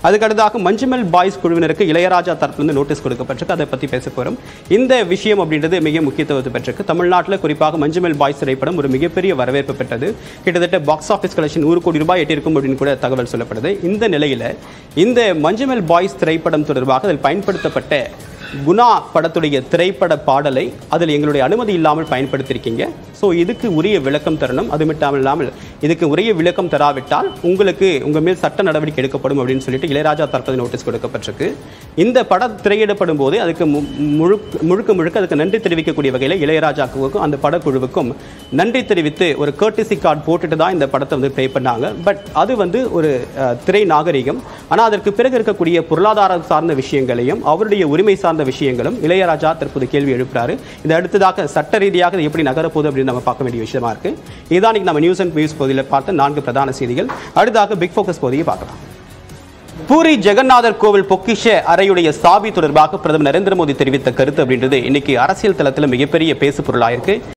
அதுக்கடுத்தாக Manjummel boys குழுவினருக்கு இளையராஜா தரப்பிலிருந்து notice கொடுக்கப்பட்டிருக்கு. அதை பற்றி பேச போகிறோம். இந்த விஷயம் அப்படின்றது மிக முக்கியத்துவத்தை பெற்றிருக்கு. தமிழ்நாட்டில் குறிப்பாக மஞ்சுமெல் பாய்ஸ் திரைப்படம் ஒரு மிகப்பெரிய வரவேற்பு பெற்றது. கிட்டத்தட்ட பாக்ஸ் ஆஃபீஸ் கலெக்ஷன் 100 கோடி ரூபாய் எட்டியிருக்கும் அப்படின்னு கூட தகவல் சொல்லப்படுது. இந்த நிலையில் இந்த மஞ்சுமெல் பாய்ஸ் திரைப்படம் தொடர்பாக அதில் பயன்படுத்தப்பட்ட குணா படத்துடைய திரைப்பட பாடலை அதில் எங்களுடைய அனுமதி இல்லாமல் பயன்படுத்தியிருக்கீங்க. ஸோ இதுக்கு உரிய விளக்கம் தரணும். அது மட்டும் இல்லாமல் இதுக்கு உரிய விளக்கம் தராவிட்டால் உங்கள் மேல் சட்ட நடவடிக்கை எடுக்கப்படும் அப்படின்னு சொல்லிட்டு இளையராஜா தரப்பு நோட்டீஸ் கொடுக்கப்பட்டிருக்கு. இந்த படம் திரையிடப்படும் போது அதுக்கு முழுக்க அதுக்கு நன்றி தெரிவிக்கக்கூடிய வகையில் இளையராஜாவுக்கும் அந்த படக்குழுவுக்கும் நன்றி தெரிவித்து ஒரு கர்டிசி கார்டு போட்டுட்டு தான் இந்த படத்தை வந்து ப்ளே பண்ணாங்க. பட் அது வந்து ஒரு திரை நாகரிகம். ஆனால் அதற்கு பிறகு இருக்கக்கூடிய பொருளாதாரம் சார்ந்த விஷயங்களையும் அவருடைய உரிமை சார்ந்த விஷயங்களும் இளையராஜா தற்போது கேள்வி எழுப்புறாரு. இது அடுத்ததாக சட்ட ரீதியாக எப்படி நகரப்போகுது அப்படின்னு நம்ம பார்க்க வேண்டிய விஷயமா இருக்கு. இதான் நம்ம நியூஸ் அண்ட் வியூஸ் பகுதியில் பார்த்த 4 பிரதான செய்திகள். அடுத்ததாக பிக் ஃபோக்கஸ் பகுதியை பார்க்கலாம். பூரி ஜெகநாதர் கோவில் பொக்கிஷ அறையுடைய சாவி தொடர்பாக பிரதமர் நரேந்திர மோடி தெரிவித்த கருத்து அப்படின்றது இன்னைக்கு அரசியல் தளத்தில் மிகப்பெரிய பேசு பொருளாயிருக்கு.